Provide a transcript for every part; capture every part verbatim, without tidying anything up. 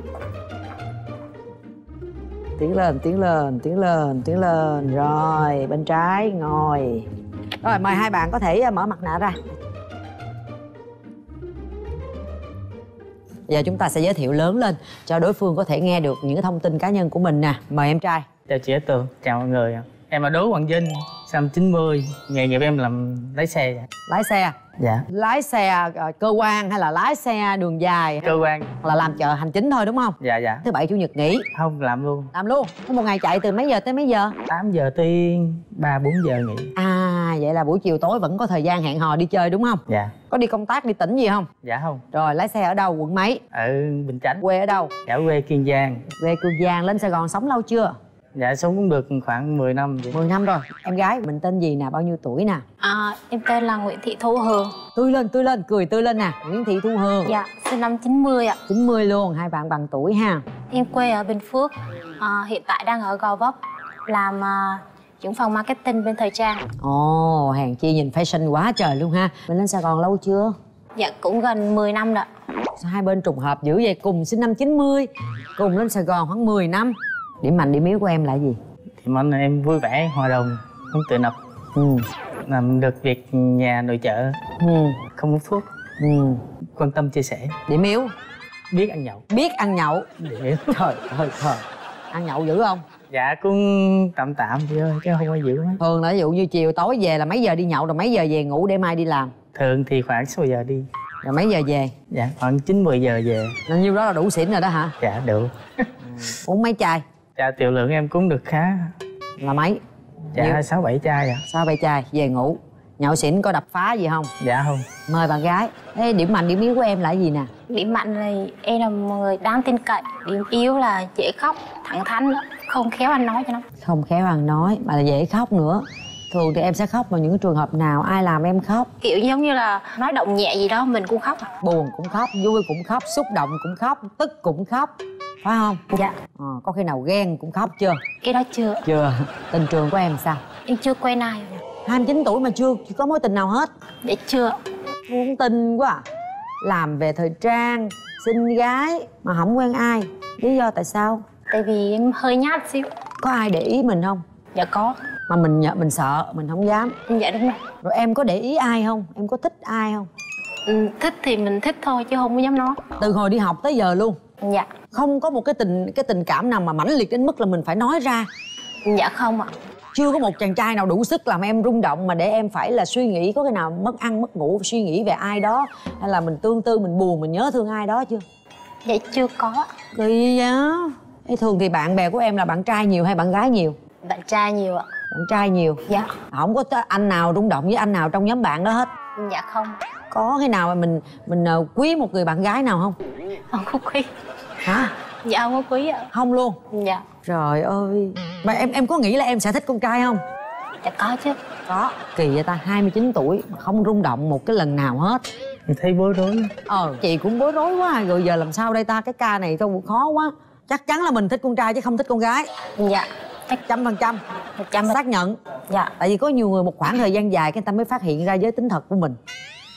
Tiến lên, tiến lên, tiến lên, tiến lên. Rồi, bên trái, ngồi. Rồi, mời hai bạn có thể mở mặt nạ ra. Giờ chúng ta sẽ giới thiệu lớn lên cho đối phương có thể nghe được những cái thông tin cá nhân của mình nè. Mời em trai. Chào chị Cát Tường, chào mọi người. Em là Đỗ Hoàng Vinh, sinh chín mươi, nghề nghiệp em làm lái xe. Lái xe? Dạ. Lái xe uh, cơ quan hay là lái xe đường dài? Cơ quan. Là làm chợ hành chính thôi đúng không? Dạ dạ. Thứ bảy chủ nhật nghỉ? Không, làm luôn. Làm luôn? Có một ngày chạy từ mấy giờ tới mấy giờ? tám giờ tới ba bốn giờ nghỉ. À, vậy là buổi chiều tối vẫn có thời gian hẹn hò đi chơi đúng không? Dạ. Có đi công tác, đi tỉnh gì không? Dạ không. Rồi, lái xe ở đâu, quận mấy? Ở Bình Chánh. Quê ở đâu? Dạ, quê Kiên Giang. Quê Kiên Giang. Lên Sài Gòn sống lâu chưa? Dạ, sống cũng được khoảng mười năm vậy. mười năm rồi. Em gái mình tên gì nè, bao nhiêu tuổi nè? À, em tên là Nguyễn Thị Thu Hường. Tươi lên, tươi lên, cười tươi lên nè. Nguyễn Thị Thu Hường. Dạ, sinh năm chín mươi ạ. chín mươi luôn, hai bạn bằng tuổi ha. Em quê ở Bình Phước, à, hiện tại đang ở Gò Vấp, làm à, trưởng phòng marketing bên thời trang. Ồ, hàng chi nhìn fashion quá trời luôn ha. Mình lên Sài Gòn lâu chưa? Dạ, cũng gần mười năm rồi. Sao hai bên trùng hợp dữ vậy? Cùng sinh năm chín mươi, cùng lên Sài Gòn khoảng mười năm. Điểm mạnh, điểm yếu của em là gì? Thì mong là em vui vẻ, hòa đồng, không tự lập. Ừ. Làm được việc nhà nội trợ. Ừ. Không hút thuốc. Ừ. Quan tâm chia sẻ. Điểm yếu? Biết ăn nhậu. Biết ăn nhậu. Điểm yếu. Trời ơi trời. Ăn nhậu dữ không? Dạ cũng tạm tạm chị ơi, chứ không có dữ lắm. Thường là ví dụ như chiều tối về là mấy giờ đi nhậu rồi mấy giờ về ngủ để mai đi làm? Thường thì khoảng sáu giờ đi. Rồi mấy giờ về? Dạ khoảng chín mười giờ về. Nên nhiêu đó là đủ xỉn rồi đó hả? Dạ được. Uống mấy chai? Dạ tiểu lượng em cũng được khá. Là mấy? Dạ sáu bảy chai ạ. Sáu bảy chai về ngủ. Nhậu xỉn có đập phá gì không? Dạ không. Mời bạn gái. Thế điểm mạnh điểm yếu của em là gì nè? Điểm mạnh thì em là một người đáng tin cậy. Điểm yếu là dễ khóc, thẳng thắn nữa, không khéo ăn nói cho nó. Không khéo ăn nói mà là dễ khóc nữa. Thường thì em sẽ khóc vào những trường hợp nào? Ai làm em khóc? Kiểu giống như là nói động nhẹ gì đó mình cũng khóc à. Buồn cũng khóc, vui cũng khóc, xúc động cũng khóc, tức cũng khóc, phải không? Dạ. À, có khi nào ghen cũng khóc chưa? Cái đó chưa. Chưa. Tình trường của em sao? Em chưa quen ai. hai mươi chín tuổi mà chưa có mối tình nào hết? Dạ chưa. Muốn tin quá à. Làm về thời trang, xinh gái mà không quen ai. Lý do tại sao? Tại vì em hơi nhát xíu. Có ai để ý mình không? Dạ có. Mà mình mình sợ, mình không dám. Dạ đúng rồi. Rồi em có để ý ai không? Em có thích ai không? Ừ, thích thì mình thích thôi chứ không có dám nói. Từ hồi đi học tới giờ luôn? Dạ. Không có một cái tình cái tình cảm nào mà mãnh liệt đến mức là mình phải nói ra? Dạ không ạ. Chưa có một chàng trai nào đủ sức làm em rung động mà để em phải là suy nghĩ, có cái nào mất ăn mất ngủ suy nghĩ về ai đó, hay là mình tương tư, mình buồn, mình nhớ thương ai đó chưa? Dạ chưa có. Kỳ vậy? Thế thường thì bạn bè của em là bạn trai nhiều hay bạn gái nhiều? Bạn trai nhiều ạ. Bạn trai nhiều? Dạ. Không có anh nào rung động với anh nào trong nhóm bạn đó hết? Dạ không. Có cái nào mà mình mình quý một người bạn gái nào không? Không có quý. Hả? Dạ không có quý ạ. Không luôn? Dạ. Trời ơi. Mà em em có nghĩ là em sẽ thích con trai không? Dạ có chứ. Có. Kỳ vậy ta, hai mươi chín tuổi mà không rung động một cái lần nào hết. Mình thấy bối rối. Ờ, chị cũng bối rối quá. Rồi giờ làm sao đây ta? Cái ca này tôi cũng khó quá. Chắc chắn là mình thích con trai chứ không thích con gái. Dạ. Chắc trăm phần trăm. Một trăm xác nhận. Dạ. Tại vì có nhiều người một khoảng thời gian dài cái người ta mới phát hiện ra giới tính thật của mình.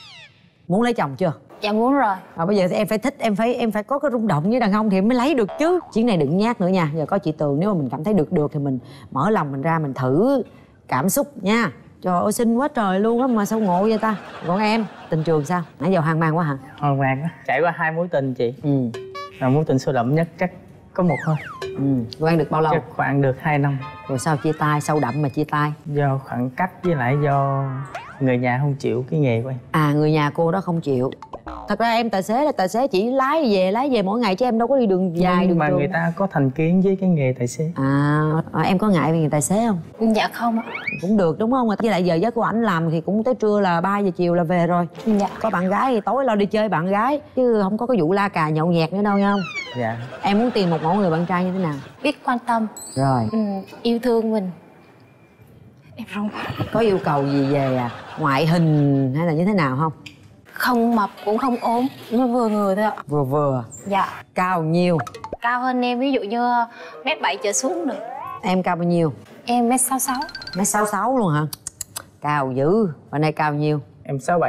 Muốn lấy chồng chưa? Dạ muốn rồi. Mà bây giờ thì em phải thích, em phải em phải có cái rung động với đàn ông thì em mới lấy được chứ. Chuyến này đừng nhát nữa nha. Giờ có chị Tường, nếu mà mình cảm thấy được được thì mình mở lòng mình ra, mình thử cảm xúc nha. Trời ơi xinh quá trời luôn á mà sao ngộ vậy ta. Còn em, tình trường sao? Nãy giờ hoang mang quá hả? Hoang mang á. Trải qua hai mối tình chị. Ừ. Là mối tình sâu đậm nhất chắc có một thôi. Ừ. Quen được bao lâu? Chắc khoảng được hai năm. Rồi sao chia tay, sâu đậm mà chia tay? Do khoảng cách với lại do người nhà không chịu cái nghề của em. À, người nhà cô đó không chịu. Thật ra em tài xế là tài xế chỉ lái về lái về mỗi ngày chứ em đâu có đi đường dài. Nhưng đường mà trường. người ta có thành kiến với cái nghề tài xế. À, à em có ngại về người tài xế không? Dạ không ạ. Cũng được đúng không? Với lại giờ giấc của ảnh làm thì cũng tới trưa là ba giờ chiều là về rồi. Dạ. Có bạn gái thì tối lo đi chơi bạn gái chứ không có cái vụ la cà nhậu nhẹt nữa đâu nha không? Dạ. Em muốn tìm một mẫu người bạn trai như thế nào? Biết quan tâm. Rồi. Ừ, yêu thương mình. Em rung. Có yêu cầu gì về à? Ngoại hình hay là như thế nào không? Không mập cũng không ốm, nó vừa người thôi ạ. Vừa vừa. Dạ. Cao nhiêu? Cao hơn em, ví dụ như mét bảy trở xuống được. Em cao bao nhiêu? Em mét sáu sáu. Mét sáu sáu luôn hả? Cao dữ. Bạn này cao nhiêu? Em sáu bảy chị.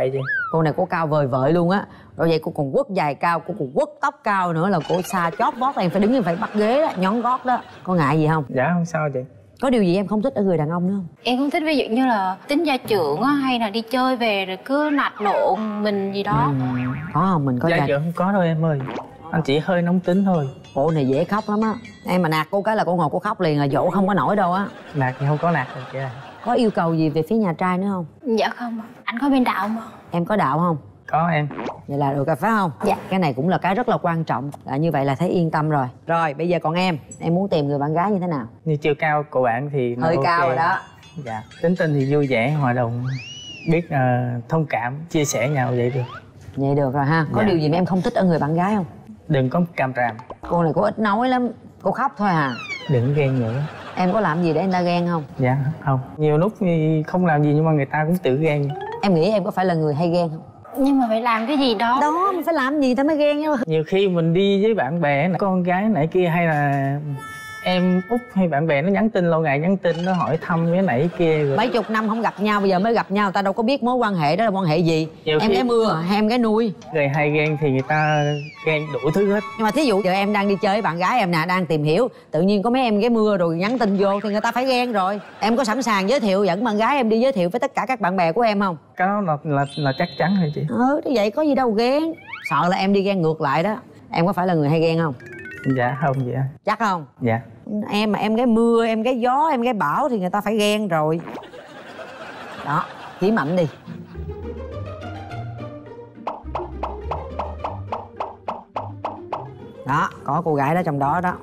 Cô này cô cao vời vợi luôn á. Rồi vậy cô còn quất dài cao, cô còn quất tóc cao nữa là cô xa chót vót, em phải đứng em phải bắt ghế đó, nhón gót đó. Có ngại gì không? Dạ không sao chị. Có điều gì em không thích ở người đàn ông nữa không? Em không thích ví dụ như là tính gia trưởng á, hay là đi chơi về rồi cứ nạt nộ mình gì đó. Ừ, có không? Mình có Gia trưởng không có đâu em ơi. Anh chỉ hơi nóng tính thôi. Cô này dễ khóc lắm á. Em mà nạt cô cái là cô ngồi cô khóc liền, là dỗ không có nổi đâu á. Nạt thì không có nạt rồi chị ơi. Có yêu cầu gì về phía nhà trai nữa không? Dạ không ạ. Anh có bên đạo không ạ? Em có đạo không? Có em. Vậy là được rồi phải không? Dạ. Cái này cũng là cái rất là quan trọng. À, như vậy là thấy yên tâm rồi. Rồi bây giờ còn em, em muốn tìm người bạn gái như thế nào? Như chiều cao của bạn thì nó Hơi ok. cao rồi đó. Dạ. Tính tình thì vui vẻ, hòa đồng, biết uh, thông cảm, chia sẻ nhau vậy được. Vậy được rồi ha. Có Dạ. điều gì mà em không thích ở người bạn gái không? Đừng có càm ràm. Cô này cô ít nói lắm. Cô khóc thôi à. Đừng ghen nữa. Em có làm gì để người ta ghen không? Dạ không. Nhiều lúc thì không làm gì nhưng mà người ta cũng tự ghen. Em nghĩ em có phải là người hay ghen không? Nhưng mà phải làm cái gì đó. Đó, mình phải làm gì ta mới ghen nhau. Nhiều khi mình đi với bạn bè, con gái nãy kia hay là em út hay bạn bè nó nhắn tin lâu ngày, nhắn tin nó hỏi thăm cái nãy kia rồi. Mấy chục năm không gặp nhau, bây giờ mới gặp nhau, ta đâu có biết mối quan hệ đó là quan hệ gì. Nhiều Em khi- gái mưa hay em gái nuôi. Người hay ghen thì người ta ghen đủ thứ hết. Nhưng mà thí dụ giờ em đang đi chơi với bạn gái em nè, đang tìm hiểu, tự nhiên có mấy em gái mưa rồi nhắn tin vô thì người ta phải ghen rồi. Em có sẵn sàng giới thiệu dẫn bạn gái em đi giới thiệu với tất cả các bạn bè của em không? Cái đó là là, là chắc chắn thôi chị. Ừ, thế vậy có gì đâu ghen. Sợ là em đi ghen ngược lại đó. Em có phải là người hay ghen không? Dạ không vậy. Chắc không? Dạ. Em mà em gái mưa, em gái gió, em gái bão thì người ta phải ghen rồi. Đó, chỉ mạnh đi. Đó, có cô gái đó trong đó đó.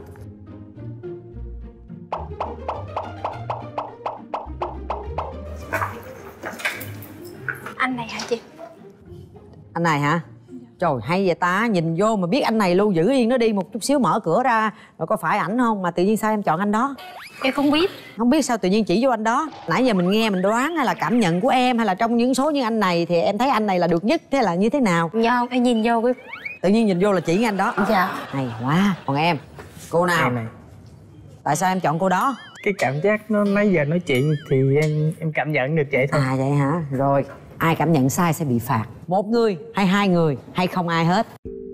Anh này hả chị? Anh này hả? Trời, hay vậy ta, nhìn vô mà biết anh này luôn. Giữ yên nó đi một chút xíu, mở cửa ra rồi có phải ảnh không mà tự nhiên sao em chọn anh đó? Em không biết. Không biết sao tự nhiên chỉ vô anh đó. Nãy giờ mình nghe mình đoán hay là cảm nhận của em, hay là trong những số như anh này thì em thấy anh này là được nhất, thế là như thế nào? Dạ không, em nhìn vô cái... Tự nhiên nhìn vô là chỉ anh đó. Dạ. Hay quá. Còn em, cô nào? Em này, Tại sao em chọn cô đó? cái cảm giác nó nãy giờ nói chuyện thì em em cảm nhận được vậy thôi. À vậy hả? Rồi, ai cảm nhận sai sẽ bị phạt. Một người hay hai người hay không ai hết?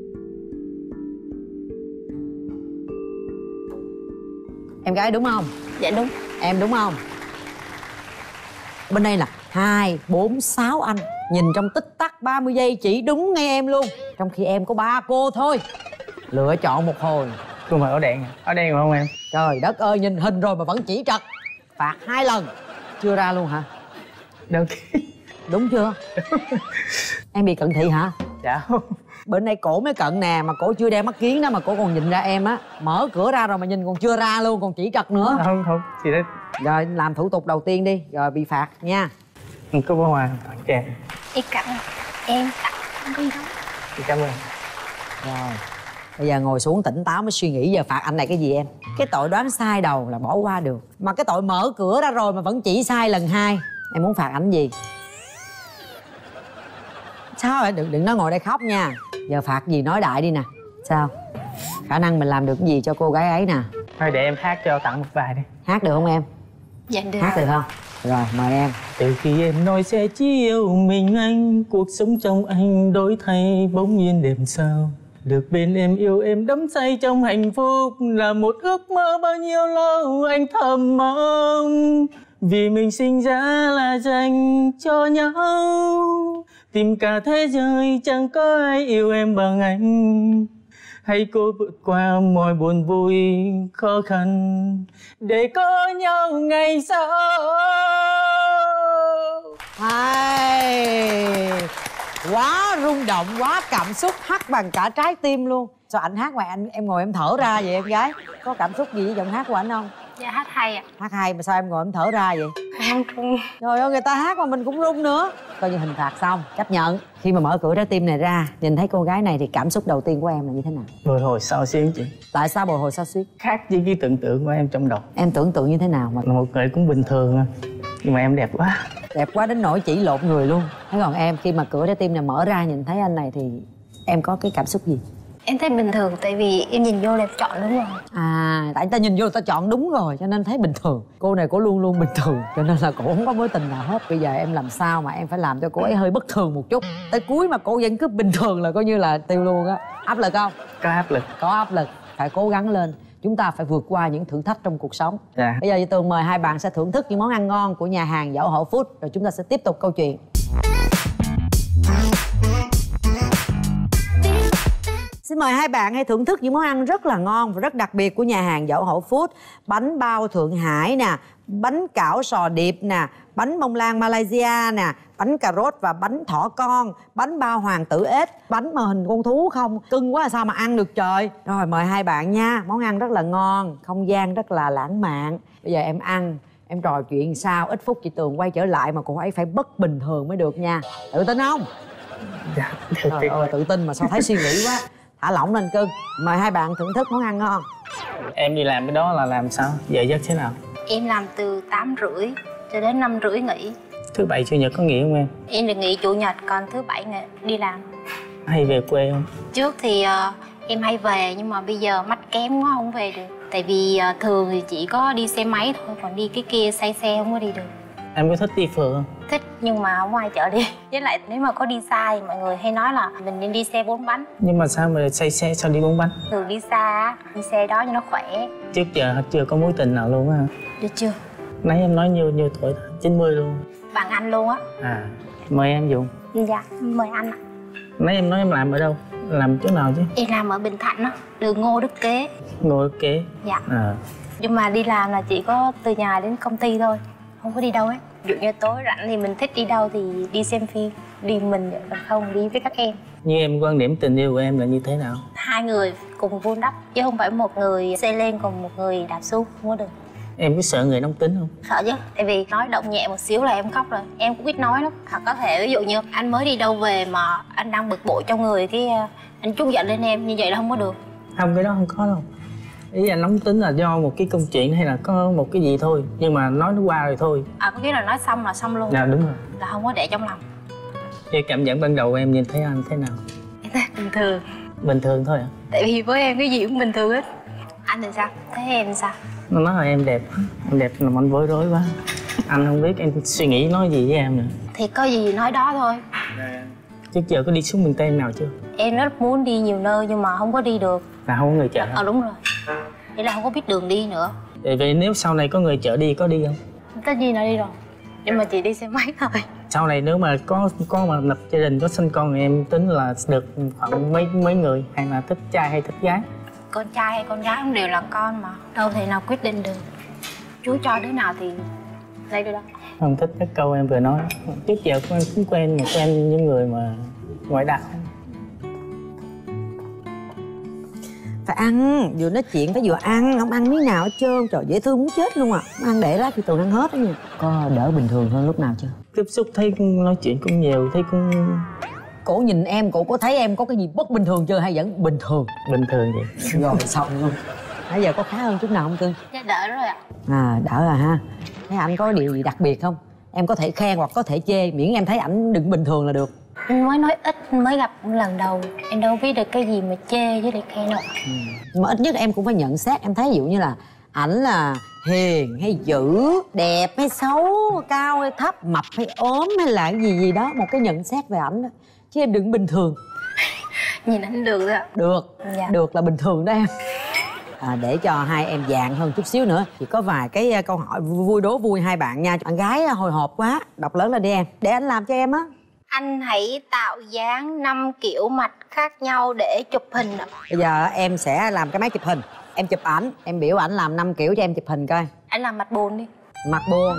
Em gái đúng không? Dạ đúng. Em đúng không? Bên đây là hai, bốn, sáu anh. Nhìn trong tích tắc ba mươi giây chỉ đúng ngay em luôn. Trong khi em có ba cô thôi. Lựa chọn một hồi. Cô mời ở đèn. Ở đèn phải không em? Trời đất ơi, nhìn hình rồi mà vẫn chỉ trật. Phạt hai lần. Chưa ra luôn hả? Đâu. Đúng chưa? Em bị cận thị hả? Dạ không. Bên đây cổ mới cận nè, mà cổ chưa đeo mắt kiếng đó mà cổ còn nhìn ra em á. Mở cửa ra rồi mà nhìn còn chưa ra luôn, còn chỉ trật nữa. Không không. Chị đấy. Rồi làm thủ tục đầu tiên đi, rồi bị phạt nha. Có bó hoa tặng cho em. Em cảm ơn. Em tặng không có gì đâu. Chị cảm ơn. Rồi, bây giờ ngồi xuống tỉnh táo mới suy nghĩ giờ phạt anh này cái gì em. Cái tội đoán sai đầu là bỏ qua được, mà cái tội mở cửa ra rồi mà vẫn chỉ sai lần hai. Em muốn phạt ảnh gì? Sao vậy? Đừng, đừng nói ngồi đây khóc nha. Giờ phạt gì nói đại đi nè. Sao? Khả năng mình làm được cái gì cho cô gái ấy nè. Thôi để em hát cho tặng một bài đi. Hát được không em? Dạ được. Hát được không? Rồi, mời em. Từ khi em nói sẽ chỉ yêu mình anh, cuộc sống trong anh đổi thay bỗng nhiên đêm sao. Được bên em yêu em đắm say trong hạnh phúc là một ước mơ bao nhiêu lâu anh thầm mong. Vì mình sinh ra là dành cho nhau, tìm cả thế giới chẳng có ai yêu em bằng anh. Hãy cố vượt qua mọi buồn vui khó khăn để có nhau ngày sau. Hay quá rung động, quá cảm xúc, hát bằng cả trái tim luôn. Sao anh hát mà anh em ngồi em thở ra vậy em gái? Có cảm xúc gì với giọng hát của anh không? Dạ hát hay ạ. Hát hay mà sao em ngồi em thở ra vậy? Em trung. Trời ơi, người ta hát mà mình cũng run nữa. Coi như hình phạt xong, chấp nhận. Khi mà mở cửa trái tim này ra, nhìn thấy cô gái này thì cảm xúc đầu tiên của em là như thế nào? Bồi hồi sao xuyến chị. Tại sao bồi hồi sao xuyến? Khác với cái tưởng tượng của em trong đầu. Em tưởng tượng như thế nào mà Là một người cũng bình thường à. Nhưng mà em đẹp quá. đẹp quá đến nỗi chỉ lộn người luôn. Thế còn em, khi mà cửa trái tim này mở ra nhìn thấy anh này thì em có cái cảm xúc gì? Em thấy bình thường, tại vì em nhìn vô là chọn đúng rồi. À, tại ta nhìn vô ta chọn đúng rồi cho nên thấy bình thường. Cô này cô luôn luôn bình thường cho nên là cô không có mối tình nào hết. Bây giờ em làm sao mà em phải làm cho cô ấy hơi bất thường một chút. Tới cuối mà cô vẫn cứ bình thường là coi như là tiêu luôn á. Áp lực không? Có áp lực. Có áp lực, phải cố gắng lên. Chúng ta phải vượt qua những thử thách trong cuộc sống. Dạ. Bây giờ Chị Tường mời hai bạn sẽ thưởng thức những món ăn ngon của nhà hàng Dẫu Hậu Food. Rồi chúng ta sẽ tiếp tục câu chuyện. Xin mời hai bạn hãy thưởng thức những món ăn rất là ngon và rất đặc biệt của nhà hàng Dẫu Hậu Food. Bánh bao Thượng Hải nè, bánh cảo sò điệp nè, bánh bông lan Malaysia nè, bánh cà rốt và bánh thỏ con, bánh bao hoàng tử ếch, bánh mà hình con thú không, cưng quá sao mà ăn được trời. Rồi mời hai bạn nha, món ăn rất là ngon, không gian rất là lãng mạn. Bây giờ em ăn, em trò chuyện sao, ít phút chị Tường quay trở lại mà cô ấy phải bất bình thường mới được nha. Tự tin không? Dạ, tự Trời tin. ơi, tự tin mà sao thấy suy nghĩ quá. Thả lỏng lên cưng. Mời hai bạn thưởng thức món ăn ngon. Em đi làm cái đó là làm sao? Giờ giấc thế nào? Em làm từ tám rưỡi cho đến năm rưỡi nghỉ. Thứ bảy chủ nhật có nghỉ không em? Em được nghỉ chủ nhật, còn thứ bảy nghỉ, đi làm. Hay về quê không? Trước thì uh, em hay về, nhưng mà bây giờ mắt kém quá không về được. Tại vì uh, thường thì chỉ có đi xe máy thôi, còn đi cái kia say xe không có đi được. Em có thích đi phượt không? Thích, nhưng mà không ai chở đi. Với lại nếu mà có đi xa thì mọi người hay nói là mình nên đi xe bốn bánh. Nhưng mà sao mà say xe sao đi bốn bánh? Thường đi xa, đi xe đó cho nó khỏe. Trước giờ chưa có mối tình nào luôn á hả? Được chưa? Nãy em nói nhiêu nhiêu tuổi? chín mươi luôn. Bằng anh luôn á. À, mời em dùng. Dạ, mời anh ạ. Nãy em nói em làm ở đâu? Làm chỗ nào chứ? Em làm ở Bình Thạnh á, đường Ngô Đức Kế. Ngồi kế. Dạ. À. Nhưng mà đi làm là chỉ có từ nhà đến công ty thôi, không có đi đâu hết. Ví dụ như tối rảnh thì mình thích đi đâu thì đi xem phim, đi mình vậy, còn không đi với các em. Như em, quan điểm tình yêu của em là như thế nào? Hai người cùng vun đắp, chứ không phải một người xây lên còn một người đạp xuống, không có được. Em có sợ người nóng tính không? Sợ chứ, tại vì nói động nhẹ một xíu là em khóc rồi. Em cũng biết nói lắm. Hoặc có thể ví dụ như anh mới đi đâu về mà anh đang bực bội trong người, cái anh trút giận lên em, như vậy là không có được. Không, cái đó không có đâu. Ý anh nóng tính là do một cái câu chuyện hay là có một cái gì thôi, nhưng mà nói nó qua rồi thôi. À, có nghĩa là nói xong là xong luôn. Dạ đúng rồi. Là không có để trong lòng. Cái cảm nhận ban đầu em nhìn thấy anh thế nào? Em thấy bình thường. Bình thường thôi à? Tại vì với em cái gì cũng bình thường hết. Anh thì sao? Thấy em sao? Nó nói là em đẹp. Em đẹp làm anh bối rối quá. Anh không biết em suy nghĩ nói gì với em nữa. Thì có gì nói đó thôi. Trước giờ có đi xuống miền Tây nào chưa? Em rất muốn đi nhiều nơi nhưng mà không có đi được. Là không có người chở? Ờ đúng rồi. Vậy là không có biết đường đi nữa. Vậy, vậy nếu sau này có người chở đi có đi không? Tất nhiên là đi rồi. Nhưng mà chỉ đi xe máy thôi. Sau này nếu mà có có mà lập gia đình, có sinh con thì em tính là được khoảng mấy mấy người, hay là thích trai hay thích gái? Con trai hay con gái cũng đều là con mà. Đâu thể nào quyết định được. Chú cho đứa nào thì lấy đứa đó. Không thích cái câu em vừa nói. Trước giờ của em cũng quen mà quen những người mà ngoại đạo. Phải ăn, vừa nói chuyện phải vừa ăn, không ăn miếng nào hết trơn. Trời, dễ thương muốn chết luôn à. Ăn để đó thì Tường ăn hết đó nha. Có đỡ bình thường hơn lúc nào chưa? Tiếp xúc thấy nói chuyện cũng nhiều, thấy cũng Cổ nhìn em, cổ có thấy em có cái gì bất bình thường chưa hay vẫn bình thường? bình thường vậy. Rồi xong luôn. Nãy giờ có khá hơn chút nào không cưng? Dạ đỡ rồi ạ. À, đỡ rồi ha. Thấy ảnh có điều gì đặc biệt không? Em có thể khen hoặc có thể chê, miễn em thấy ảnh đừng bình thường là được. Anh mới nói ít, mới gặp lần đầu. Em đâu biết được cái gì mà chê với lại khen đâu. Ừ. Nhưng mà ít nhất em cũng phải nhận xét. Em thấy ví dụ như là ảnh là hiền hay dữ, đẹp hay xấu, cao hay thấp, mập hay ốm hay là cái gì gì đó. Một cái nhận xét về ảnh đó. Chứ em đừng bình thường. Nhìn anh được rồi ạ. Được, Dạ. được là bình thường đó em. À, để cho hai em dạng hơn chút xíu nữa thì có vài cái câu hỏi vui đố vui hai bạn nha. Bạn gái hồi hộp quá, đọc lớn lên đi em. Để anh làm cho em á. Anh hãy tạo dáng năm kiểu mặt khác nhau để chụp hình ạ. Bây giờ em sẽ làm cái máy chụp hình. Em chụp ảnh, em biểu ảnh làm năm kiểu cho em chụp hình coi. Anh làm mặt buồn đi. Mặt buồn.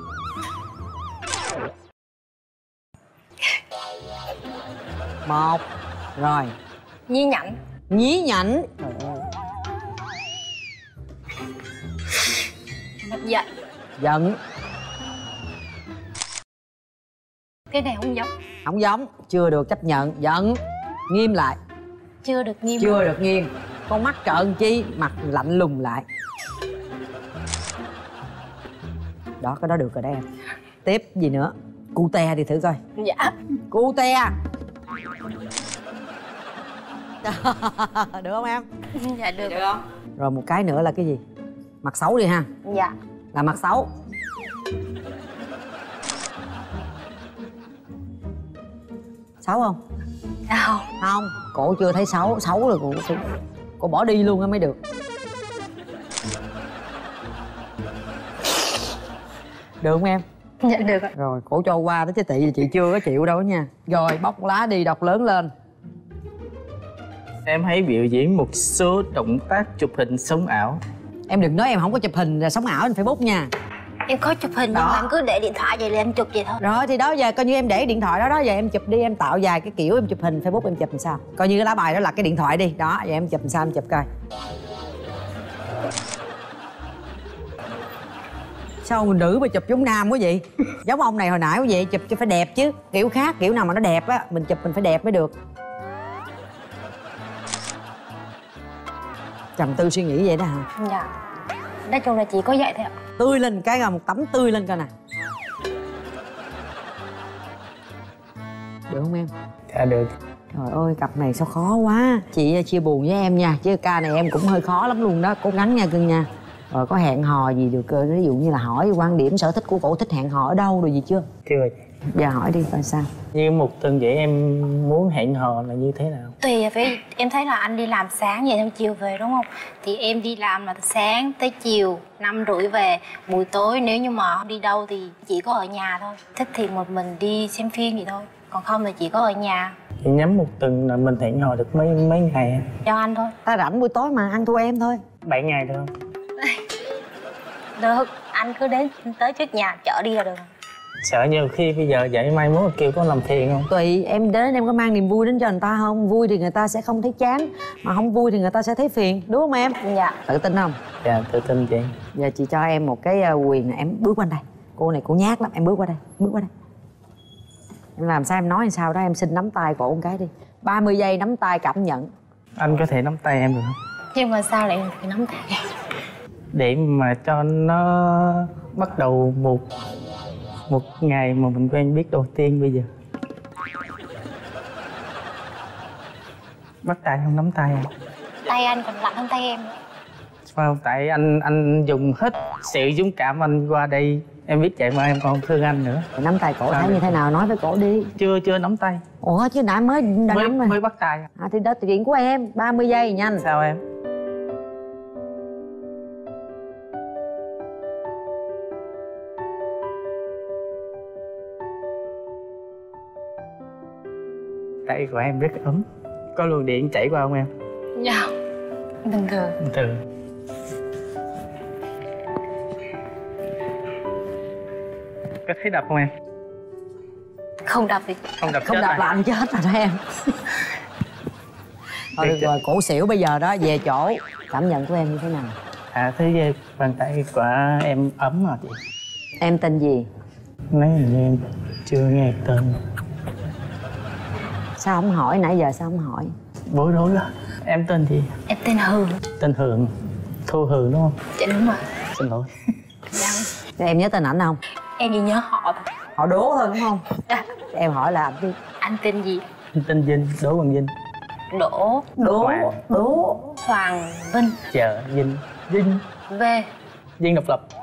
Một. Rồi. Nhí nhảnh. Nhí nhảnh. Mặt giận. Giận. Cái này không giống. Không giống. Chưa được chấp nhận. Giận. Nghiêm lại. Chưa được nghiêm. Chưa được nghiêm. Con mắt trợn chi, mặt lạnh lùng lại. Đó, cái đó được rồi đó em. Tiếp gì nữa? Cute đi thử coi. Dạ. Cute. Được không em? Dạ được. Được không? Rồi một cái nữa là cái gì? Mặt xấu đi ha. Dạ. Là mặt xấu. Xấu không? Sao? Không, cổ chưa thấy xấu. Xấu là cổ, cổ bỏ đi luôn á mới được. Được không em? Dạ được ạ. Rồi, cổ cho qua đó chứ tị là chị chưa có chịu đâu nha. Rồi, bóc lá đi, đọc lớn lên. Em hãy biểu diễn một số động tác chụp hình sống ảo. Em đừng nói em không có chụp hình sống ảo trên Facebook nha. Em có chụp hình nhưng mà em cứ để điện thoại vậy là em chụp vậy thôi. Rồi thì đó giờ coi như em để điện thoại đó đó, giờ em chụp đi, em tạo vài cái kiểu em chụp hình Facebook em chụp làm sao. Coi như cái lá bài đó là cái điện thoại đi. Đó, giờ em chụp làm sao em chụp coi. Sao người nữ mà chụp giống nam quá vậy? Giống ông này hồi nãy quá vậy, chụp cho phải đẹp chứ. Kiểu khác, kiểu nào mà nó đẹp á, mình chụp mình phải đẹp mới được. Trầm tư suy nghĩ vậy đó hả? Dạ. Nói chung là chỉ có vậy thôi ạ. Tươi lên cái, rồi một tấm tươi lên coi nè. Được không em? Dạ được. Trời ơi, cặp này sao khó quá. Chị chia buồn với em nha, chứ ca này em cũng hơi khó lắm luôn đó. Cố gắng nha cưng nha. Rồi có hẹn hò gì được, ví dụ như là hỏi quan điểm sở thích của cổ, thích hẹn hò ở đâu rồi gì chưa? Chưa. Giờ hỏi đi coi sao. Như một tuần vậy em muốn hẹn hò là như thế nào? Tùy với em thấy là anh đi làm sáng vậy xong chiều về đúng không? Thì em đi làm là từ sáng tới chiều năm rưỡi về. Buổi tối nếu như mà đi đâu thì chỉ có ở nhà thôi. Thích thì một mình đi xem phim vậy thôi. Còn không thì chỉ có ở nhà. Chị nhắm một tuần là mình hẹn hò được mấy mấy ngày? Cho anh thôi. Ta rảnh buổi tối mà, ăn thua em thôi. Bảy ngày được không? Được, anh cứ đến tới trước nhà chở đi là được. Sợ nhiều khi bây giờ vậy mai mốt kêu có làm phiền không? Tùy, em đến em có mang niềm vui đến cho người ta không? Vui thì người ta sẽ không thấy chán, mà không vui thì người ta sẽ thấy phiền, đúng không em? Dạ. Tự tin không? Dạ tự tin chị. Giờ chị cho em một cái quyền là em bước qua đây. Cô này cô nhát lắm, em bước qua đây, bước qua đây. Em làm sao em nói làm sao đó, em xin nắm tay cổ một cái đi. ba mươi giây nắm tay cảm nhận. Anh có thể nắm tay em được không? Nhưng mà sao lại phải nắm tay? Để mà cho nó bắt đầu một một ngày mà mình quen biết đầu tiên bây giờ. Bắt tay không nắm tay em. Tay anh còn lạnh hơn tay em. Không, tại anh anh dùng hết sự dũng cảm anh qua đây. Em biết vậy mà em còn thương anh nữa. Rồi nắm tay cổ Sao thấy được? như thế nào, nói với cổ đi. Chưa chưa nắm tay. Ủa chứ nãy mới đã Mới, nắm rồi. mới bắt tay. À thì đó chuyện của em, ba mươi giây nhanh. Sao em? Tay của em rất ấm. Có luồng điện chảy qua không em? Dạ. Bình thường. Bình thường. Có thấy đập không em? Không đập thì Không đập Không chết đập rồi. là anh chết rồi đó em. Thôi được rồi, cổ xỉu bây giờ đó, về chỗ. Cảm nhận của em như thế nào? À thế bàn tay của em ấm hả chị? Em tên gì? Nói hình như em chưa nghe tên. Sao không hỏi, nãy giờ sao không hỏi? Bối rối đó. Em tên gì? em tên Hường. Tên Hường. Thu Hường đúng không? Dạ đúng rồi. Xin lỗi. Dạ. Thế em nhớ tên ảnh không? Em chỉ nhớ họ thôi. Họ đố thôi đúng không? Dạ. Em hỏi là đi. Anh tên gì? Em tên Vinh, Đỗ Bằng Vinh. Đỗ Đố. Hoàng. Đố. Hoàng Vinh. Chờ Vinh. Vinh. V. Vinh độc lập.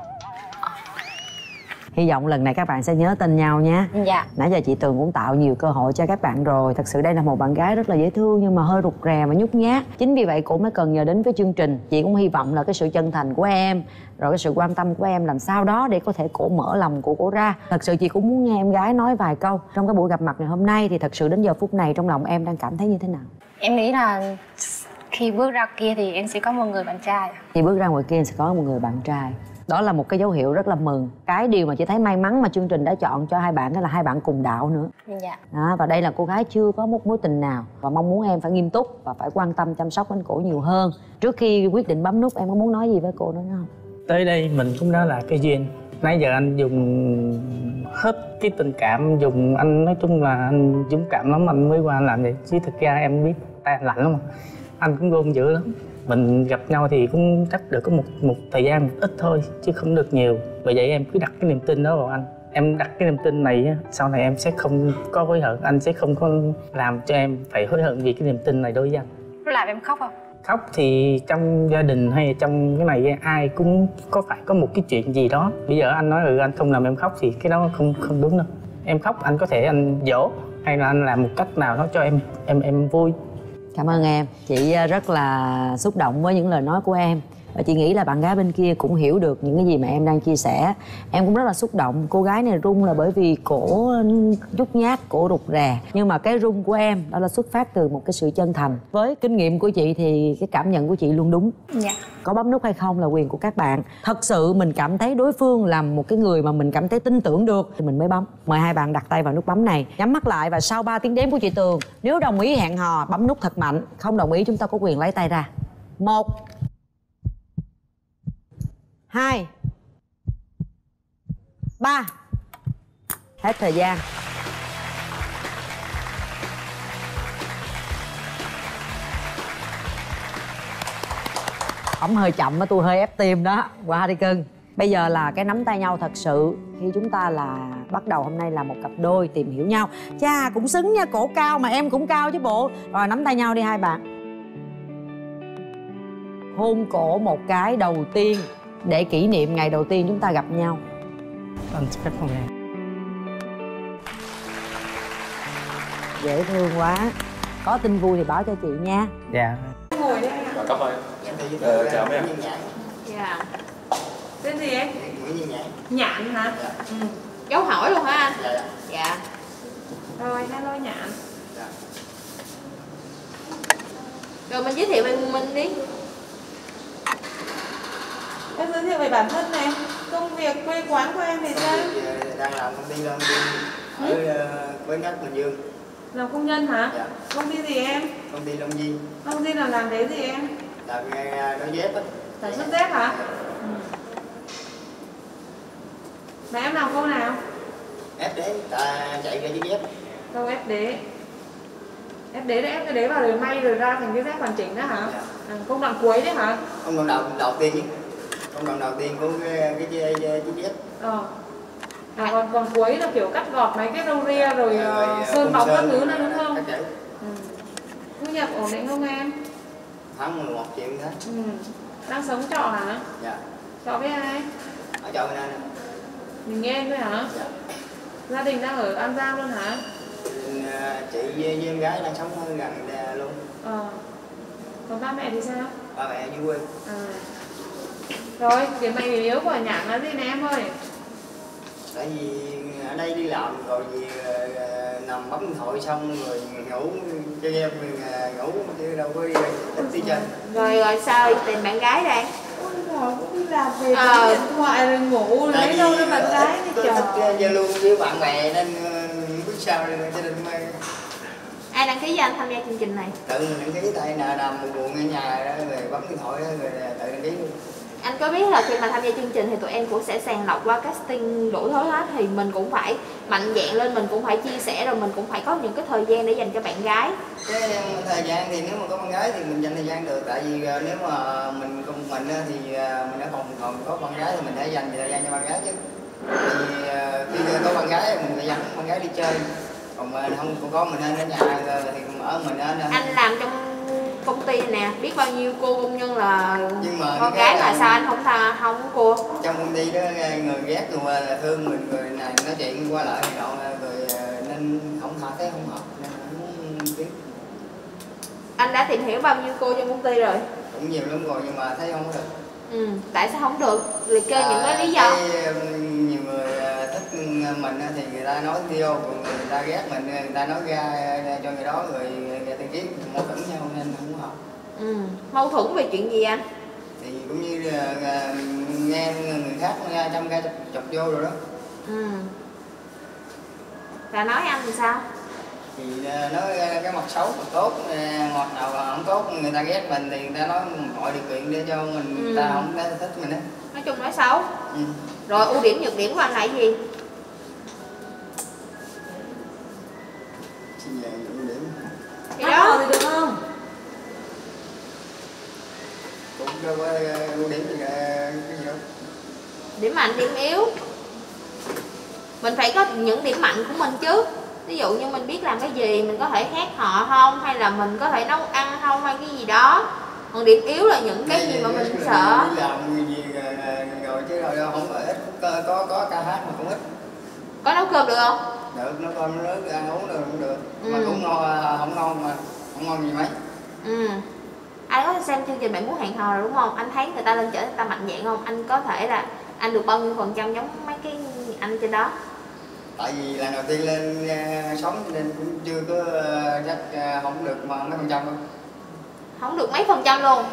Hy vọng lần này các bạn sẽ nhớ tên nhau nhé. Dạ. Nãy giờ chị Tường cũng tạo nhiều cơ hội cho các bạn rồi. Thật sự đây là một bạn gái rất là dễ thương nhưng mà hơi rụt rè và nhút nhát. Chính vì vậy cô mới cần nhờ đến với chương trình. Chị cũng hy vọng là cái sự chân thành của em, rồi cái sự quan tâm của em làm sao đó để có thể cổ mở lòng của cổ ra. Thật sự chị cũng muốn nghe em gái nói vài câu. Trong cái buổi gặp mặt ngày hôm nay thì thật sự đến giờ phút này trong lòng em đang cảm thấy như thế nào? Em nghĩ là khi bước ra kia thì em sẽ có một người bạn trai. Khi bước ra ngoài kia sẽ có một người bạn trai. Đó là một cái dấu hiệu rất là mừng. Cái điều mà chị thấy may mắn mà chương trình đã chọn cho hai bạn đó là hai bạn cùng đạo nữa. Dạ. Đó, và đây là cô gái chưa có một mối tình nào và mong muốn em phải nghiêm túc và phải quan tâm chăm sóc đến cổ nhiều hơn. Trước khi quyết định bấm nút em có muốn nói gì với cô nữa không? Tới đây mình cũng đã là cái duyên. Nãy giờ anh dùng hết cái tình cảm, dùng anh nói chung là anh dũng cảm lắm anh mới qua anh làm vậy. Chứ thực ra em biết tay anh lạnh lắm mà. Anh cũng gôn dữ lắm. Mình gặp nhau thì cũng chắc được có một một thời gian một ít thôi chứ không được nhiều. Bởi vậy em cứ đặt cái niềm tin đó vào anh. Em đặt cái niềm tin này á, sau này em sẽ không có hối hận. Anh sẽ không có làm cho em phải hối hận vì cái niềm tin này đối với anh. có làm em khóc không? Khóc thì trong gia đình hay trong cái này ai cũng có phải có một cái chuyện gì đó. Bây giờ anh nói ừ anh không làm em khóc thì cái đó không không đúng đâu. Em khóc anh có thể anh dỗ hay là anh làm một cách nào đó cho em em em vui. Cảm ơn em. Chị rất là xúc động với những lời nói của em. Và chị nghĩ là bạn gái bên kia cũng hiểu được những cái gì mà em đang chia sẻ. Em cũng rất là xúc động. Cô gái này run là bởi vì cổ nhút nhát, cổ rụt rè. Nhưng mà cái run của em đó là xuất phát từ một cái sự chân thành. Với kinh nghiệm của chị thì cái cảm nhận của chị luôn đúng. Dạ. Có bấm nút hay không là quyền của các bạn. Thật sự mình cảm thấy đối phương là một cái người mà mình cảm thấy tin tưởng được thì mình mới bấm. Mời hai bạn đặt tay vào nút bấm này. Nhắm mắt lại và sau ba tiếng đếm của chị Tường, nếu đồng ý hẹn hò bấm nút thật mạnh. Không đồng ý chúng ta có quyền lấy tay ra. Một, hai, ba. Hết thời gian. Ổng hơi chậm á, tôi hơi ép tim đó. Qua đi cưng. Bây giờ là cái nắm tay nhau thật sự. Khi chúng ta là bắt đầu hôm nay là một cặp đôi tìm hiểu nhau. Cha cũng xứng nha, cổ cao mà em cũng cao chứ bộ. Rồi nắm tay nhau đi hai bạn. Hôn cổ một cái đầu tiên để kỷ niệm ngày đầu tiên chúng ta gặp nhau. Anh xin phép không em. Dễ thương quá. Có tin vui thì báo cho chị nha. Dạ. Ngồi đây ạ. Cảm ơn. Ờ, chào mấy em. Dạ. Tên gì em? Nguyễn Như Nhạn. Nhạn hả? Dạ. Ừ. Dấu hỏi luôn hả anh? Dạ, dạ. Dạ. Rồi, hello Nhạn. Dạ. Rồi mình giới thiệu về mình đi. Em giới thiệu về bản thân này. Công việc, quê quán của em thì sao? Thì đang làm công ty Long Duyên ở uh, Quế Ngách, Bình Dương. Làm công nhân hả? Dạ. Công ty gì em? Công ty Long Duyên. Long Duyên là làm cái gì em? Làm nghề đôi dép á. Sản xuất dép hả? Ừ. Mà em làm công nào? Ép đế, ta chạy ra chiếc dép. Đâu ép đế. Ép đế để ép cái đế vào rồi may rồi ra thành cái dép hoàn chỉnh đó hả? Dạ. À, công đoạn cuối đấy hả? Công đoạn đầu, đầu tiên chứ. Công đoạn đầu tiên của cái, cái, cái, cái chiếc dép. Ờ. À, còn, còn cuối là kiểu cắt gọt mấy cái râu ria rồi, Rồi, uh, sơn bóng các thứ nữa đúng không? Các kiểu. Ừ. Thu nhập ổn định không em? Tháng mười một triệu thế. Ừ. Đang sống trọ hả? Dạ. Trọ với ai? Ở chợ bên anh. Mình nghe thôi hả? Dạ. Gia đình đang ở An Giang luôn hả? Chị với, với em gái đang sống ở gần đây luôn. Ờ. Còn ba mẹ thì sao? Ba mẹ ở dưới quê. À. Rồi, điểm mạnh điểm yếu của Nhạn là gì nè em ơi? Tại vì ở đây đi làm rồi vì uh, nằm bấm điện thoại xong rồi ngủ chơi game rồi ngủ chứ đâu có đi thích đi chơi. Rồi rồi sao tìm bạn gái đây? Ôi trời, cũng đi làm về Ờ. điện thoại rồi ngủ rồi lấy đâu ra bạn gái đi tôi trời. thích giao lưu với bạn bè nên uh, biết sao gia đình mới Ai đăng ký cho anh tham gia chương trình này? tự mình đăng ký tại nào nằm buồn ở nhà đó rồi bấm điện thoại đó, rồi tự đăng ký luôn. Anh có biết là khi mà tham gia chương trình thì tụi em cũng sẽ sàng lọc qua casting đủ thứ hết, thì mình cũng phải mạnh dạn lên, mình cũng phải chia sẻ, rồi mình cũng phải có những cái thời gian để dành cho bạn gái. Cái thời gian thì nếu mà có con gái thì mình dành thời gian được, tại vì nếu mà mình cùng mình thì mình đã còn còn có con gái thì mình phải dành thời gian cho con gái chứ. Thì khi có con gái mình phải dành con gái đi chơi, còn mình không có mình nên ở nhà thì ở mình nên. Anh làm trong công ty nè, biết bao nhiêu cô công nhân là nhưng mà con gái mà sao anh không tha không cô? Trong công ty đó người ghét người là thương mình, người này nói chuyện qua lại này nọ rồi nên không hợp thấy không hợp nên không biết. Anh đã tìm hiểu bao nhiêu cô trong công ty rồi? Cũng nhiều lắm rồi nhưng mà thấy không có được. Ừ, tại sao không được? Liệt kê À, những cái lý do. cái, nhiều người thích mình thì người ta nói vô, còn người ta ghét mình, người ta nói ra cho người đó rồi người ta ghét mâu thuẫn nhau nên không hợp. Ừ, mâu thuẫn về chuyện gì anh? Thì cũng như là nghe người khác nghe trong ra chọc, chọc vô rồi đó. Ừ. Là nói anh thì sao? Thì nói cái mặt xấu mặt tốt, ngọt nào không tốt, người ta ghét mình thì người ta nói mọi điều kiện để cho mình, ừ. người ta không thích mình á. Nói chung nói xấu. Ừ. Rồi ưu điểm nhược điểm của anh là cái gì? Xin về ưu điểm. Cái đó thì được không? Cũng đâu có ưu điểm gì cái gì đâu. Điểm mạnh điểm yếu. Mình phải có những điểm mạnh của mình chứ. ví dụ như mình biết làm cái gì mình có thể khác họ không, hay là mình có thể nấu ăn không, hay cái gì đó. Còn điểm yếu là những cái gì mà mình sợ. Đi làm người gì rồi chứ đâu không có ít, có có, có ca hát mà cũng ít. Có nấu cơm được không? Được, nấu cơm nước ăn uống được cũng được. Ừ. Mà cũng ngon, không ngon mà không ngon gì mấy. Ừ. Anh có xem chương trình Bạn Muốn Hẹn Hò rồi đúng không? Anh thấy người ta lên chợ người ta mạnh dạn không? Anh có thể là anh được bao nhiêu phần trăm giống mấy cái anh trên đó? Tại vì lần đầu tiên lên uh, sống nên cũng chưa có uh, chắc uh, không được mà mấy phần trăm đâu. Không được mấy phần trăm luôn.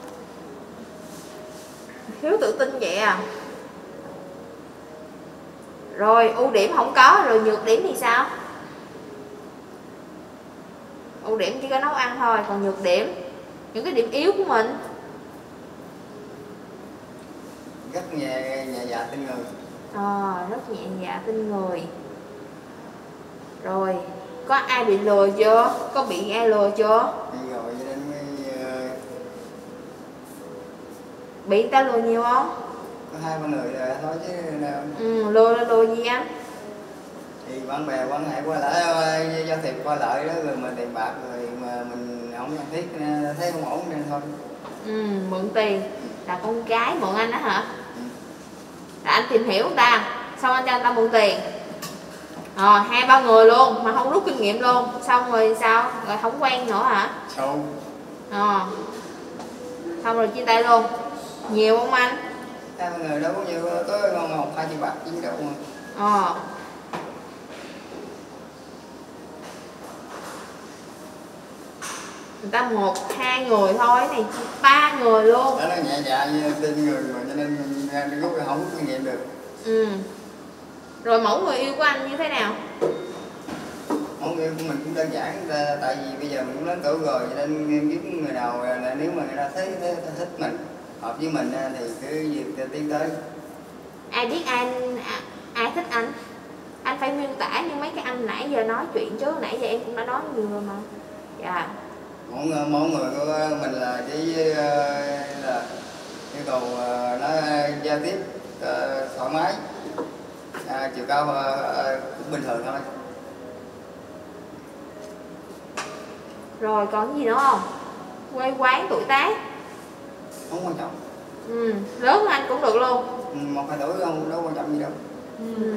Thiếu tự tin vậy à. Rồi ưu điểm không có, rồi nhược điểm thì sao? Ưu điểm chỉ có nấu ăn thôi, còn nhược điểm, những cái điểm yếu của mình. Rất nhẹ nhẹ dạ tin người. À, rất nhẹ dạ tin người. Rồi có ai bị lừa chưa? Có bị ai lừa chưa? Đi rồi cho nên mới uh... bị người ta lừa nhiều không? có hai ba người rồi thôi chứ nào. Ừ, lừa là lừa gì anh? Thì bạn bè quan hệ qua lại, giao thiệp qua lại đó, rồi mà tiền bạc rồi mà mình không cần thiết thấy không ổn nên thôi. Ừ, mượn tiền là con gái mượn anh đó hả? Ừ. Là anh tìm hiểu người ta, xong anh cho người ta mượn tiền. Rồi hai ba người luôn mà không rút kinh nghiệm luôn, xong rồi sao? Rồi không quen nữa hả? Sâu. Ờ. Xong rồi chia tay luôn. Nhiều không anh? Hai ba người đâu có nhiều, có một hai triệu bạc chứ đâu mà. Ờ. Người ta một hai người thôi, này ba người luôn. Đó, nó nhẹ dạ như tin người mà cho nên mình rút không rút kinh nghiệm được. Ừ. Rồi mẫu người yêu của anh như thế nào? Mẫu người yêu của mình cũng đơn giản, tại vì bây giờ mình cũng lớn tuổi rồi cho nên biết người nào là nếu mà người ta thấy, thấy, thấy thích mình, hợp với mình thì cứ việc tiến tới. Ai biết ai ai thích anh? Anh phải miêu tả như mấy cái anh nãy giờ nói chuyện chứ, nãy giờ em cũng đã nói nhiều rồi mà. Dạ. Mỗi, mỗi người của mình là chỉ là yêu cầu nó giao tiếp thoải mái, à, chiều cao cũng bình thường thôi. Rồi còn gì nữa không? Quê quán, tuổi tác? Không quan trọng. Ừ, lớn hơn anh cũng được luôn. Ừ, một hai tuổi không đâu quan trọng gì đâu. Ừ.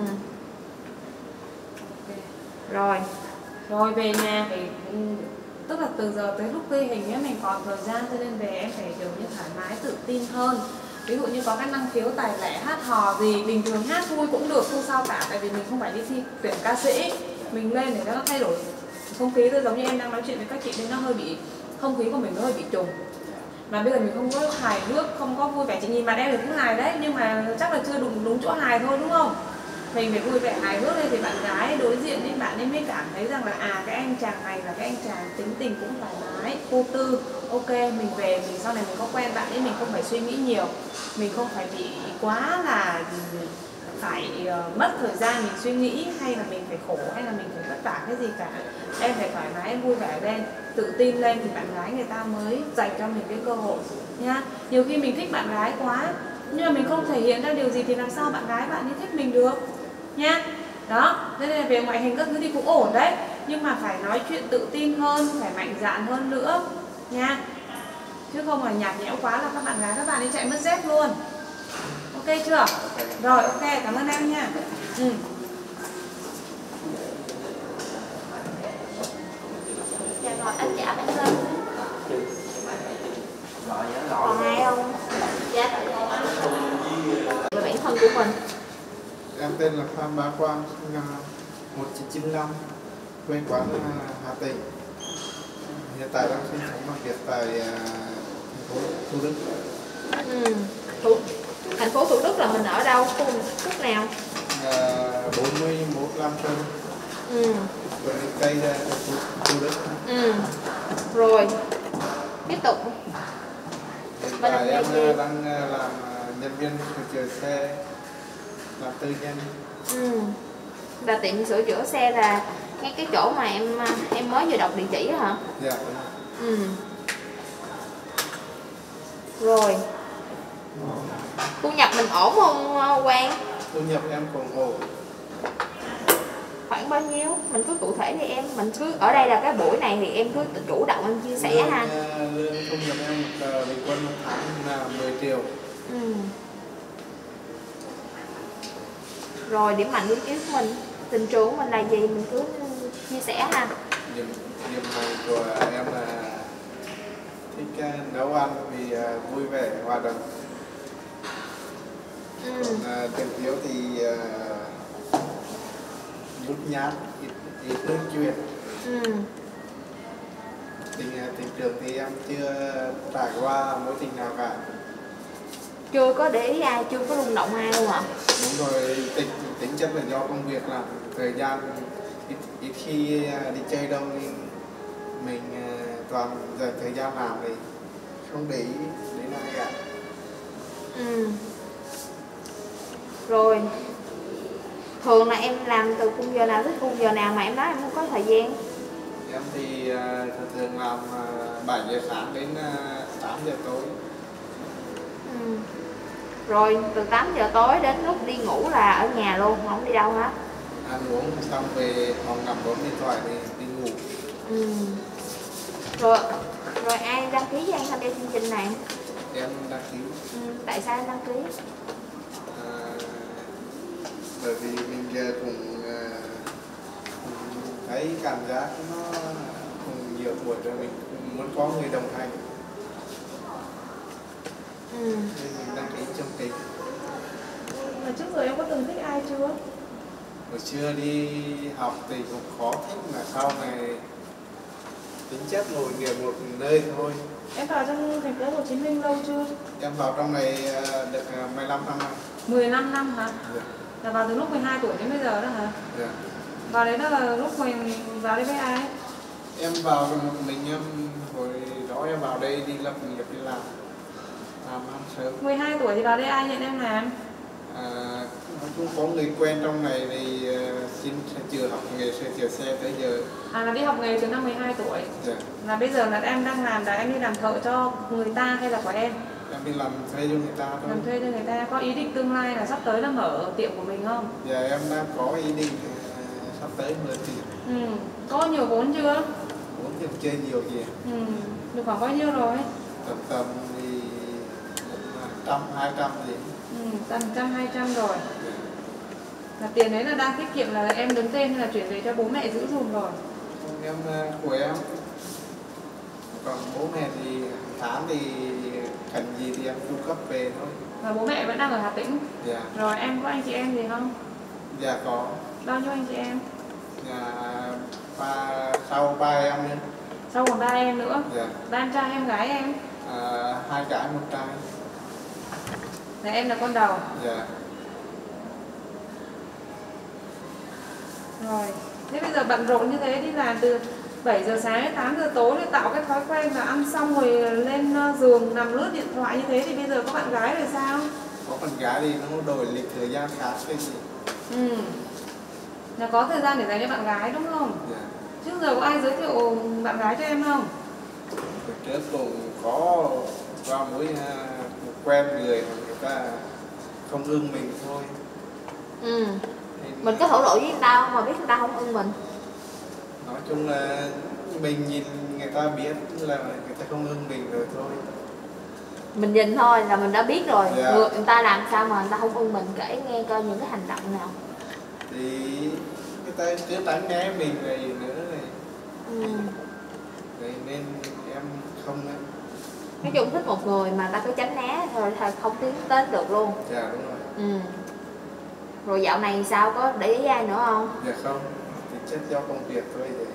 Rồi. Rồi về nhà phải, tức là từ giờ tới lúc ghi hình ấy mình còn thời gian, cho nên về em phải kiểu như thoải mái tự tin hơn. Ví dụ như có cái năng khiếu tài lẻ hát hò gì, bình thường hát vui cũng được, không sao cả. Tại vì mình không phải đi thi tuyển ca sĩ, mình lên để nó thay đổi không khí thôi. Giống như em đang nói chuyện với các chị nên nó hơi bị, không khí của mình nó hơi bị trùng. Mà bây giờ mình không có hài hước, không có vui vẻ. Chị nhìn mặt em thì cũng hài đấy, nhưng mà chắc là chưa đúng, đúng chỗ hài thôi đúng không? Mình phải vui vẻ hài hước lên thì bạn gái đối diện với bạn ấy mới cảm thấy rằng là à, cái anh chàng này là cái anh chàng tính tình cũng thoải mái, vô tư. Ok, mình về mình sau này mình có quen bạn ấy mình không phải suy nghĩ nhiều, mình không phải bị quá là phải uh, mất thời gian mình suy nghĩ, hay là mình phải khổ, hay là mình phải vất vả cái gì cả. Em phải thoải mái, em vui vẻ lên, tự tin lên thì bạn gái người ta mới dành cho mình cái cơ hội nha. Nhiều khi mình thích bạn gái quá nhưng mà mình không thể hiện ra điều gì thì làm sao bạn gái bạn ấy thích mình được nha. Đó, nên là về ngoại hình các thứ thì cũng ổn đấy, nhưng mà phải nói chuyện tự tin hơn, phải mạnh dạn hơn nữa nha. Chứ không là nhạt nhẽo quá là các bạn gái các bạn ấy chạy mất dép luôn. Ok chưa? Rồi, ok, cảm ơn em nha. Ừ. Dạ rồi, anh trả bản thân. Còn ai không? Dạ tại về bản thân của mình. Em tên là Phan Bá Quang, sinh năm một nghìn chín trăm chín mươi lăm, quê quán Hà Tĩnh. Hiện tại đang sinh sống làm việc tại thành phố Thủ Đức. Ừ. Thủ, thành phố Thủ Đức là mình ở đâu? Khu khúc nào? À, bốn mươi mốt Lam Sơn. Ừ. Rồi đi cây ra thành phố Thủ Đức. Ừ. Rồi tiếp tục. Hiện tại em đang làm nhân viên sửa chữa xe, làm tư nhân. Ừ. Là tiệm sửa chữa xe là ngay cái chỗ mà em em mới vừa đọc địa chỉ đó hả? Dạ. Ừ. Rồi. Thu nhập mình ổn không Quang? Thu nhập em cũng ổn. khoảng bao nhiêu? Mình cứ cụ thể đi em. Mình cứ ở đây là cái buổi này thì em cứ chủ động em chia sẻ lương, ha. Lương thu nhập em một bình quân một tháng là mười triệu. Ừ. Rồi điểm mạnh điểm yếu của mình, tình trường của mình là gì mình cứ chia sẻ ha. Điểm, điểm mạnh của em là thích nấu ăn vì vui vẻ hòa đồng. Ừ. Còn điểm yếu thì nhút nhát, ít, ít nói chuyện. Ừ. Tình, tình trường thì em chưa trải qua mối tình nào cả. Chưa có để ý ai, chưa có rung động ai luôn ạ? Đúng rồi, tính, tính chất là do công việc làm thời gian ít, ít khi đi chơi đâu nên mình toàn dành thời gian làm thì không để ý đến ai cả. Ừ. Rồi thường là em làm từ khung giờ nào tới khung giờ nào mà em nói em không có thời gian? Em thì thường thường làm bảy giờ sáng đến tám giờ tối. Ừ. Rồi từ tám giờ tối đến lúc đi ngủ là ở nhà luôn, không đi đâu hả? Ăn uống xong về phòng nằm bấm điện thoại thì đi ngủ. Ừ. Rồi rồi ai đăng ký cho anh tham gia chương trình này? Em đăng ký. Ừ. Tại sao anh đăng ký? À, bởi vì mình giờ cũng uh, thấy cảm giác nó cũng nhiều tuổi rồi, mình muốn có người đồng hành. Ừ. Nên mình đăng ký chương trình. Mà trước giờ em có từng thích ai chưa? Hồi xưa đi học thì cũng khó thích, mà sau này tính chất ngồi nghề một nơi thôi. Em vào trong thành phố Hồ Chí Minh lâu chưa? Em vào trong này được mười lăm năm. mười lăm năm hả? Dạ. Là vào từ lúc mười hai tuổi đến bây giờ đó hả? Dạ. Vào đấy đó là lúc mình vào đây với ai? Em vào một mình em, hồi đó em vào đây đi lập nghiệp, đi làm làm ăn sớm. mười hai tuổi thì vào đây ai nhận em làm? À, cũng có người quen trong này thì uh, xin chưa học nghề sửa chữa xe tới giờ. À là đi học nghề từ năm mười hai tuổi. Dạ. Là bây giờ là em đang làm, là em đi làm thợ cho người ta hay là của em? Em đi làm thuê cho người ta thôi. Làm thuê cho người ta. Có ý định tương lai là sắp tới là mở tiệm của mình không? Dạ em đang có ý định uh, sắp tới mở tiệm. Ừ. Có nhiều vốn chưa? Vốn thì chơi nhiều gì. Ừ. Được khoảng bao nhiêu rồi? Tầm tầm thì trăm hai trăm gì. Ừ, tầm trăm hai trăm rồi. Dạ. Là tiền đấy là đang tiết kiệm, là em đứng tên hay là chuyển về cho bố mẹ giữ dùm rồi? Em của em, còn bố mẹ thì tháng thì cần gì thì em chu cấp về thôi. Và bố mẹ vẫn đang ở Hà Tĩnh. Dạ. Rồi em có anh chị em gì không? Dạ có. Bao nhiêu anh chị em? Dạ ba, sau ba em nữa. Sau còn ba em nữa. Dạ. Ba em trai em gái em? À, hai trái một trai. Là em là con đầu. Dạ. Rồi. Thế bây giờ bận rộn như thế, đi làm từ bảy giờ sáng đến tám giờ tối để tạo cái thói quen là ăn xong rồi lên giường nằm lướt điện thoại như thế, thì bây giờ có bạn gái rồi sao? Có con gái thì nó đổi lịch thời gian khác cái gì. Ừ. Là có thời gian để dành cho bạn gái đúng không? Dạ. Trước giờ có ai giới thiệu bạn gái cho em không? Hồi trước cũng có qua mối uh, quen người mà người ta không ưng mình thôi. Ừ. Nên Mình có thổ lộ với người ta không mà biết người ta không ưng mình? nói chung là mình nhìn người ta biết là người ta không ưng mình rồi thôi. Mình nhìn thôi là mình đã biết rồi. Dạ. Người, người ta làm sao mà người ta không ưng mình, kể nghe coi những cái hành động nào. Thì người ta cứ tránh né mình này nữa này. Ừ. Vậy nên em không ấy. Nói chung thích một người mà ta cứ tránh né thôi là không tiến tới được luôn. Dạ đúng rồi. Ừ. Rồi dạo này sao, có để ý ai nữa không? Dạ không, thì chất do công việc thôi để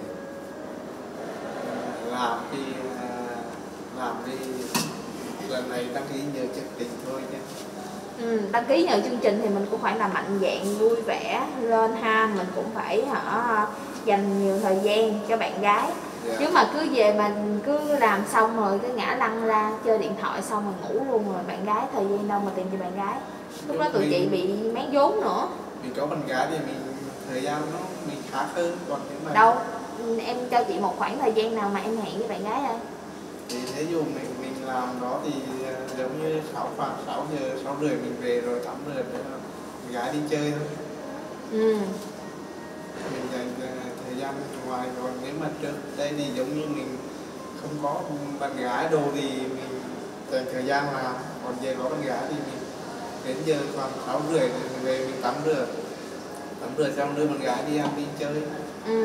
làm đi làm đi lần này đăng ký nhờ chương trình thôi chứ. Ừ, đăng ký nhờ chương trình thì mình cũng phải là mạnh dạn vui vẻ lên ha, mình cũng phải hả dành nhiều thời gian cho bạn gái. Dạ. Chứ mà cứ về mình cứ làm xong rồi cái ngã lăn ra chơi điện thoại xong rồi ngủ luôn, rồi bạn gái thời gian đâu mà tìm cho bạn gái. Lúc đó tụi chị bị mén vốn nữa. Vì có bạn gái thì mình thời gian nó mình khá hơn, còn nếu mà Đâu, em cho chị một khoảng thời gian nào mà em hẹn với bạn gái đây? thì thế dù mình mình làm đó thì giống như sáu khoảng sáu giờ sáu rưỡi mình về rồi tắm rửa để bạn gái đi chơi thôi. Ừ. mình dành thời gian ngoài. Còn nếu mà trước đây thì giống như mình không có bạn gái đồ thì mình dành thời gian làm, còn giờ có bạn gái thì mình đến giờ khoảng sáu rưỡi mình về mình tắm rửa tắm rửa xong đưa bạn gái đi ăn đi chơi. Ừ.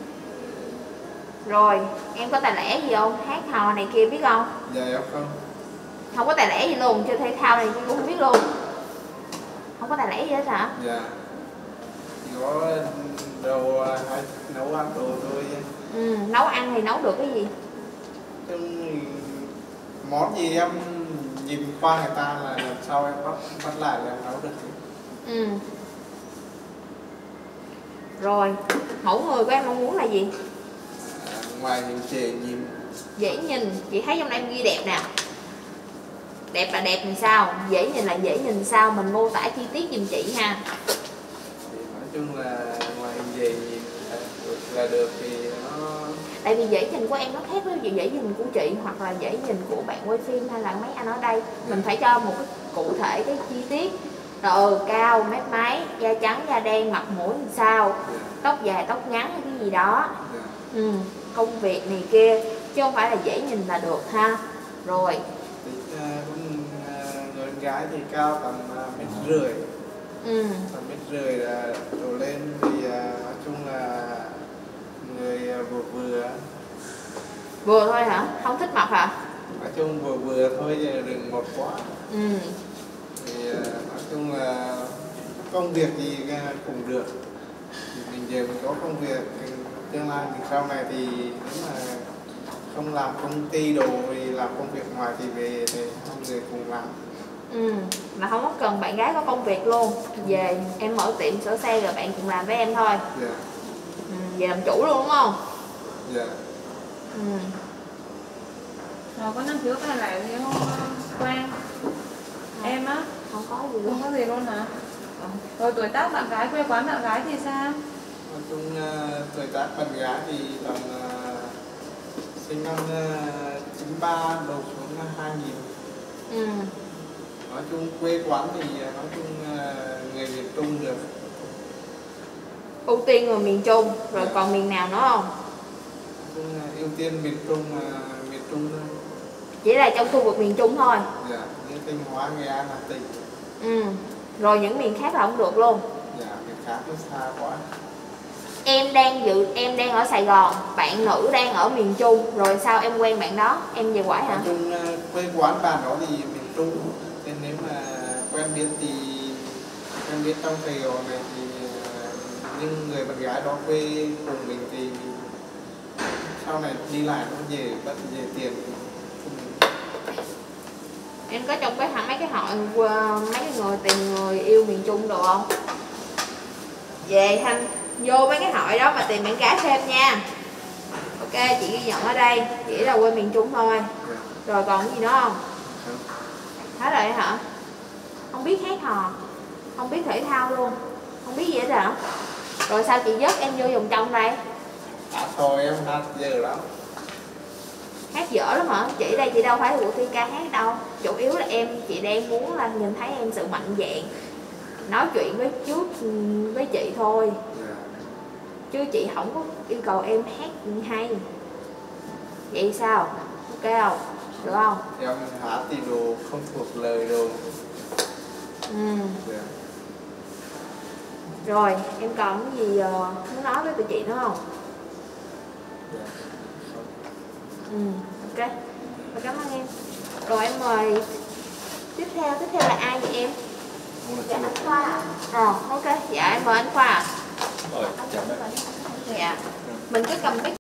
Rồi em có tài lẻ gì không, hát hò này kia biết không? Dạ em không. Không có tài lẻ gì luôn, chơi thể thao này cũng không biết luôn, không có tài lẻ gì hết hả? Dạ chỉ có đồ hay nấu ăn đồ thôi. Ừ. Nấu ăn thì nấu được cái gì? Trong món gì em nhìn qua người ta là làm sao em bắt bắt lại là nấu được. Ừ. Rồi mẫu người của em mong muốn là gì? À, ngoài những chị nhìn Dễ nhìn, chị thấy trong đây em ghi đẹp nè. Đẹp là đẹp làm sao, dễ nhìn là dễ nhìn sao, mình mô tả chi tiết giùm chị ha. thì nói chung là ngoài về nhìn là được, là được thì nó. Tại vì dễ nhìn của em nó khác với dễ nhìn của chị hoặc là dễ nhìn của bạn quay phim hay là mấy anh ở đây. Mình phải cho một cái cụ thể cái chi tiết. Rồi ừ, cao, mép máy, da trắng, da đen, mặt mũi làm sao, Yeah. tóc dài, tóc ngắn hay cái gì đó. Yeah. Ừ, công việc này kia chứ không phải là dễ nhìn là được ha. Rồi Thì, uh, cũng, uh, người con gái thì cao tầm uh, mét rưỡi, ừ. tầm mét rưỡi là đổ lên thì uh, nói chung là người uh, vừa vừa Vừa thôi hả? Không thích mập hả? nói chung vừa vừa thôi chứ đừng mập quá. Ừ. Thì uh, nói chung là công việc gì uh, cũng được. Thì mình giờ mình có công việc tương lai mình sau này thì nếu mà không làm công ty đồ thì làm công việc ngoài thì về thì hai người cùng làm. Ừ, mà không có cần bạn gái có công việc luôn. Về em mở tiệm sửa xe rồi bạn cùng làm với em thôi. Dạ. Ừ, về làm chủ luôn đúng không? Dạ. Ừ. Rồi có năng khiếu tài lẻ gì không Quang? Em á? Không có gì luôn. Không có gì luôn hả? Rồi tuổi tác bạn gái, quê quán bạn gái thì sao? Nói chung uh, tuổi tác bạn gái thì tầm uh, sinh năm uh, chín ba đầu xuống năm hai nghìn. Ừ. Nói chung quê quán thì uh, nói chung uh, người miền Trung được. Ưu tiên người miền Trung, rồi Dạ. còn miền nào nữa không? Nói chung uh, ưu tiên miền Trung uh, miền Trung thôi. Chỉ là trong khu vực miền Trung thôi. Dạ, như Thanh Hóa, Nghệ An, Hà Tĩnh. Ừ. Rồi những miền khác là không được luôn. Dạ, miền khác nó xa quá. Em đang dự em đang ở Sài Gòn, bạn nữ đang ở miền Trung, rồi sao em quen bạn đó, em về Quảng hả? Nói chung uh, quê quán bạn đó thì miền Trung, nên nếu mà quen biết thì quen biết trong Sài Gòn này thì uh, nhưng người bạn gái đó quê cùng mình thì sau này đi lại nó về bất về tiền. Em có trong cái hẳn mấy cái hội mấy cái người tìm người yêu miền Trung được không? Về Thanh vô mấy cái hội đó mà tìm bạn gái thêm nha. Ok, chị ghi nhận ở đây, chỉ là quê miền Trung thôi. Dạ. Rồi còn gì nữa không? Không. Hết rồi hả? Không biết hát hò, không biết thể thao luôn, không biết gì hết hả? Rồi sao chị dắt em vô vòng trong đây? À, thôi em hát dở lắm. Hát dở lắm hả? Chị đây chị đâu phải cuộc thi ca hát đâu. Chủ yếu là em, chị đang muốn là nhìn thấy em sự mạnh dạn nói chuyện với trước với chị thôi. Dạ. Chứ chị không có yêu cầu em hát hay. Vậy sao? Ok không? Được không? Em hát thì đồ không thuộc lời đồ. Ừ. Dạ. Rồi, em còn cái gì uh, muốn nói với tụi chị nữa không? Dạ. Ừ, ok. Và cảm ơn em. Rồi em mời tiếp theo, tiếp theo là ai vậy em? Dạ anh Khoa ạ. Ờ, ok, dạ em mời anh Khoa ạ. Rồi, chào bạn. Dạ. Mình cứ cầm cái